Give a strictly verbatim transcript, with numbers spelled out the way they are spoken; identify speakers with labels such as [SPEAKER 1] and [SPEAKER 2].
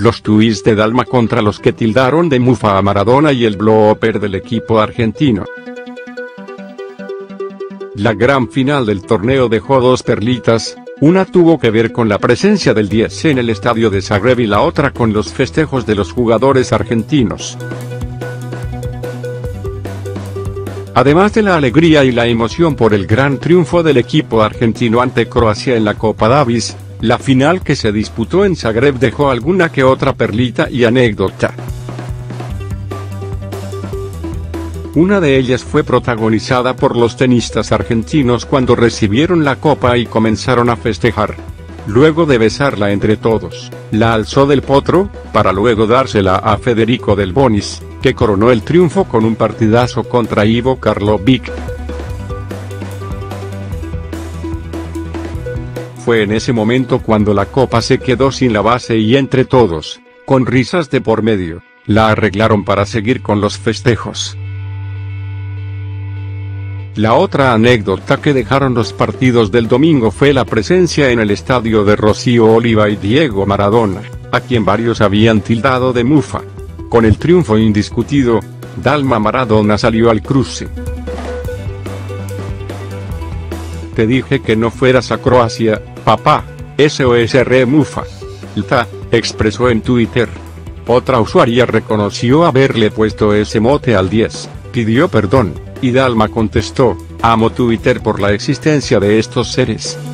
[SPEAKER 1] los tuits de Dalma contra los que tildaron de mufa a Maradona y el blooper del equipo argentino. La gran final del torneo dejó dos perlitas, una tuvo que ver con la presencia del diez en el estadio de Zagreb y la otra con los festejos de los jugadores argentinos. Además de la alegría y la emoción por el gran triunfo del equipo argentino ante Croacia en la Copa Davis, la final que se disputó en Zagreb dejó alguna que otra perlita y anécdota. Una de ellas fue protagonizada por los tenistas argentinos cuando recibieron la copa y comenzaron a festejar. Luego de besarla entre todos, la alzó del potro, para luego dársela a Federico Del Bonis, que coronó el triunfo con un partidazo contra Ivo Karlovic. Fue en ese momento cuando la copa se quedó sin la base y entre todos, con risas de por medio, la arreglaron para seguir con los festejos. La otra anécdota que dejaron los partidos del domingo fue la presencia en el estadio de Rocío Oliva y Diego Maradona, a quien varios habían tildado de mufa. Con el triunfo indiscutido, Dalma Maradona salió al cruce. Te dije que no fueras a Croacia, papá, S O S re mufa. Lta, expresó en Twitter. Otra usuaria reconoció haberle puesto ese mote al diez, pidió perdón, y Dalma contestó, amo Twitter por la existencia de estos seres.